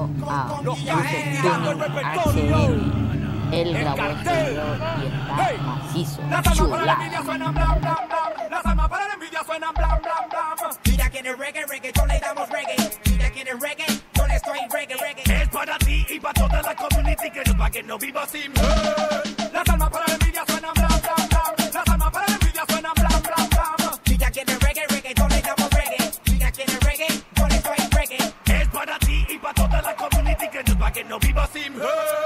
junto a Tuning HL. Él grabó este video y está macizo, chulada. Suenan blam, blam, blam. Las almas para la envidia suenan blam, blam, blam. Si ella quiere reggae, reggae, yo le damos reggae. Si ella quiere reggae, yo le estoy reggae, reggae. Es para ti y para toda la community que no pa' que no viva sin her. Las almas para la envidia suenan blam, blam, blam. Las almas para la envidia suenan blam, blam, blam. Si ella quiere reggae, reggae, yo le damos reggae. Si ella quiere reggae, yo le estoy reggae. Es para ti y para toda la community que no pa' que no viva sin her.